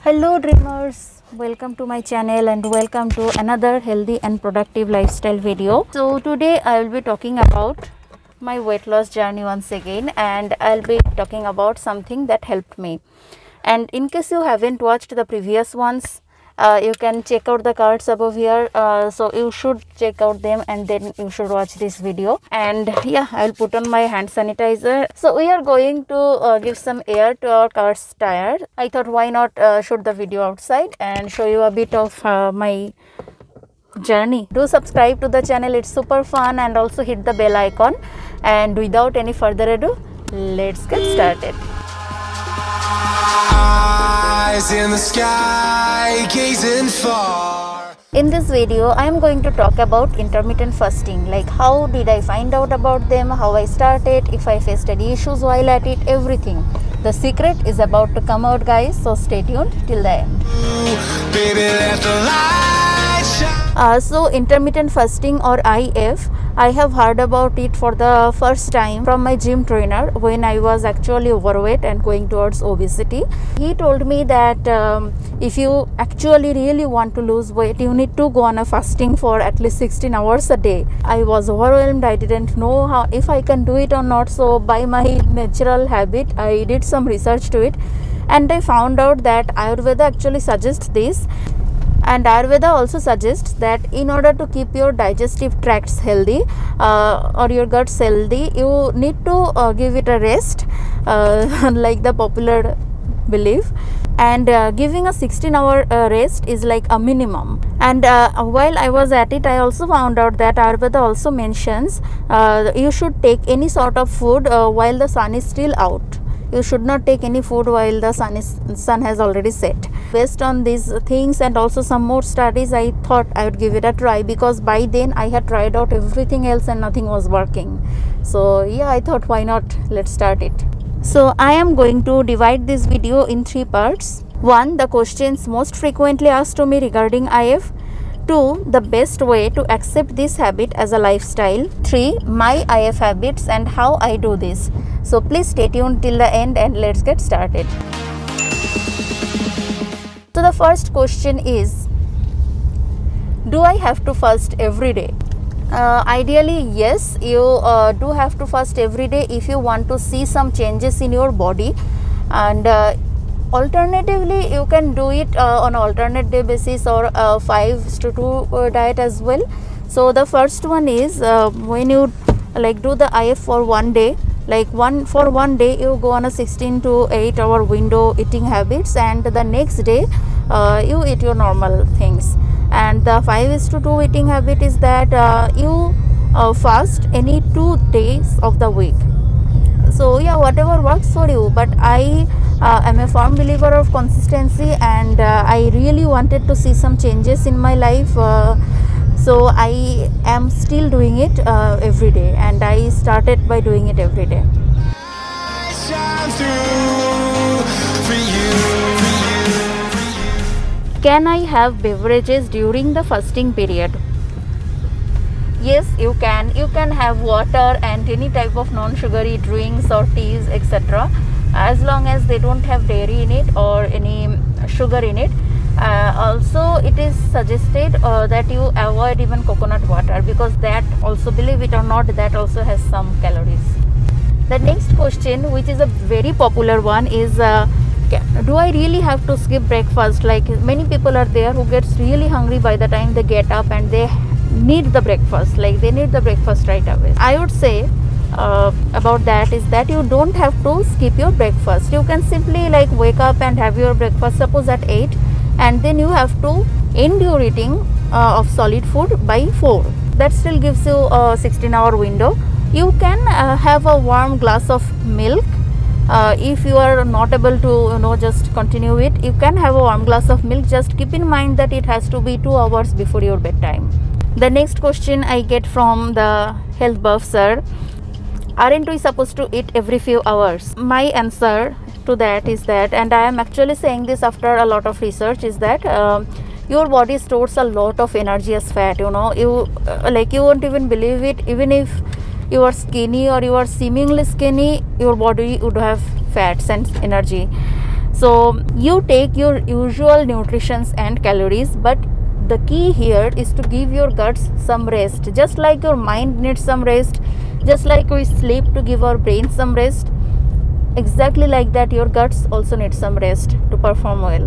Hello dreamers, welcome to my channel and welcome to another healthy and productive lifestyle video. So today I will be talking about my weight loss journey once again, and I'll be talking about something that helped me. And in case you haven't watched the previous ones, you can check out the cards above here, so you should check out them and then you should watch this video. And yeah, I'll put on my hand sanitizer. So we are going to give some air to our car's tire. I thought why not shoot the video outside and show you a bit of my journey. Do subscribe to the channel, it's super fun, and also hit the bell icon. And without any further ado, let's get started. Eyes in the sky, gazing far. In this video, I am going to talk about intermittent fasting, like how did I find out about them, how I started, if I faced any issues while at it, everything. The secret is about to come out, guys, so stay tuned till the end. Baby, let the light shine. So intermittent fasting or IF, I have heard about it for the first time from my gym trainer when I was actually overweight and going towards obesity. He told me that if you actually really want to lose weight, you need to go on a fasting for at least 16 hours a day. I was overwhelmed. I didn't know how if I can do it or not. So by my natural habit, I did some research to it, and I found out that Ayurveda actually suggests this. And Ayurveda also suggests that in order to keep your digestive tracts healthy or your guts healthy, you need to give it a rest, like the popular belief. And giving a 16-hour rest is like a minimum. And while I was at it, I also found out that Ayurveda also mentions you should take any sort of food while the sun is still out. You should not take any food while the sun has already set. Based on these things and also some more studies, I thought I would give it a try, because by then I had tried out everything else and nothing was working. So yeah, I thought why not, let's start it. So I am going to divide this video in 3 parts. 1. The questions most frequently asked to me regarding IF. 2. The best way to accept this habit as a lifestyle. 3. My IF habits and how I do this. So please stay tuned till the end and let's get started. So the first question is, do I have to fast every day? Ideally, yes, you do have to fast every day if you want to see some changes in your body. And alternatively, you can do it on alternate day basis or 5-2 diet as well. So the first one is when you do the IF for one day, for one day you go on a 16 to 8 hour window eating habits, and the next day you eat your normal things. And the 5-2 eating habit is that you fast any 2 days of the week. So yeah, whatever works for you, but I am a firm believer of consistency, and I really wanted to see some changes in my life, so I am still doing it every day, and I started by doing it every day. Can I have beverages during the fasting period? Yes, you can. You can have water and any type of non-sugary drinks or teas, etc., as long as they don't have dairy in it or any sugar in it. Also, it is suggested that you avoid even coconut water, because that also, believe it or not, that also has some calories. The next question, which is a very popular one, is do I really have to skip breakfast? Like, many people are there who gets really hungry by the time they get up and they need the breakfast, like they need the breakfast right away. I would say about that is that you don't have to skip your breakfast. You can simply wake up and have your breakfast, suppose at 8, and then you have to end your eating of solid food by 4. That still gives you a 16-hour window. You can have a warm glass of milk. If you are not able to just continue it, you can have a warm glass of milk. Just keep in mind that it has to be 2 hours before your bedtime. The next question I get from the health buff sir, aren't we supposed to eat every few hours? My answer to that is that, and I am actually saying this after a lot of research, is that your body stores a lot of energy as fat. You won't even believe it. Even if you are skinny or you are seemingly skinny, your body would have fats and energy. So you take your usual nutritions and calories, but the key here is to give your guts some rest. Just like your mind needs some rest, just like we sleep to give our brain some rest, exactly like that your guts also need some rest to perform well.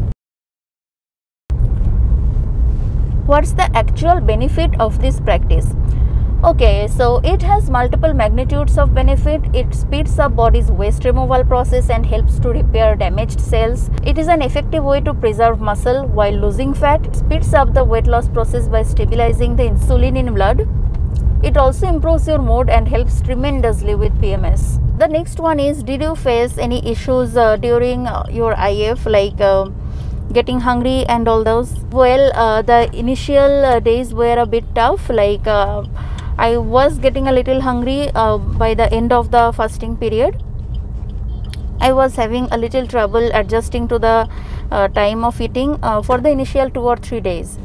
What's the actual benefit of this practice? Okay, so it has multiple magnitudes of benefit. It speeds up body's waste removal process and helps to repair damaged cells. It is an effective way to preserve muscle while losing fat. It speeds up the weight loss process by stabilizing the insulin in blood. It also improves your mood and helps tremendously with PMS. The next one is, did you face any issues during your IF, like getting hungry and all those? Well, the initial days were a bit tough, like I was getting a little hungry by the end of the fasting period. I was having a little trouble adjusting to the time of eating for the initial 2 or 3 days.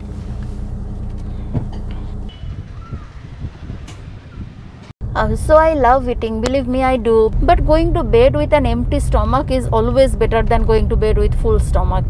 So I love eating, believe me, I do. But going to bed with an empty stomach is always better than going to bed with full stomach.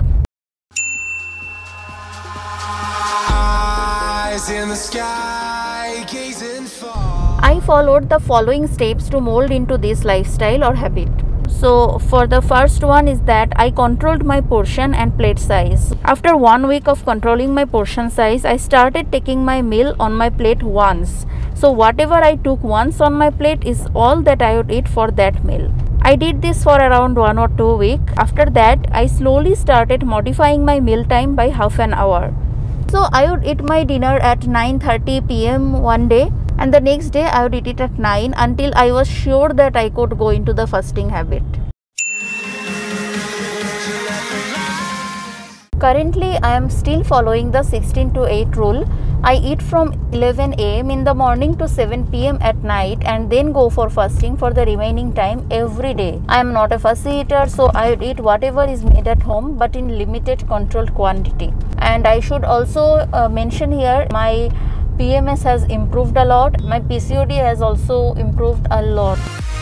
Eyes in the sky, gazing far. I followed the following steps to mold into this lifestyle or habit. So for the first one is that I controlled my portion and plate size. After 1 week of controlling my portion size, I started taking my meal on my plate once. So whatever I took once on my plate is all that I would eat for that meal. I did this for around 1 or 2 weeks. After that, I slowly started modifying my meal time by half an hour. So I would eat my dinner at 9:30 p.m. one day, and the next day I would eat it at 9 until I was sure that I could go into the fasting habit. Currently, I am still following the 16 to 8 rule. I eat from 11 a.m. in the morning to 7 p.m. at night and then go for fasting for the remaining time every day. I am not a fussy eater, so I would eat whatever is made at home but in limited controlled quantity. And I should also mention here, my PMS has improved a lot. My PCOD has also improved a lot.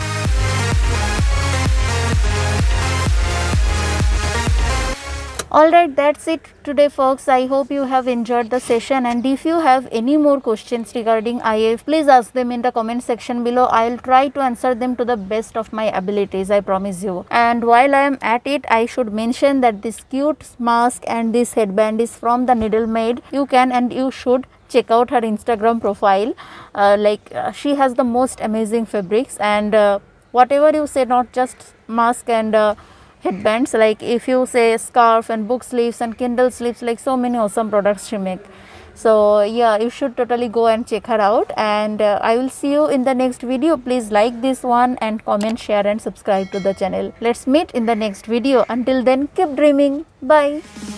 Alright, that's it today, folks. I hope you have enjoyed the session, and if you have any more questions regarding IF, please ask them in the comment section below. I'll try to answer them to the best of my abilities, I promise you. And while I am at it, I should mention that this cute mask and this headband is from the Needle Maid. You can and you should check out her Instagram profile. She has the most amazing fabrics, and whatever you say, not just mask and headbands, like if you say scarf and book sleeves and Kindle sleeves, like so many awesome products she make. So yeah, you should totally go and check her out, and I will see you in the next video. Please like this one and comment, share and subscribe to the channel. Let's meet in the next video. Until then, keep dreaming. Bye.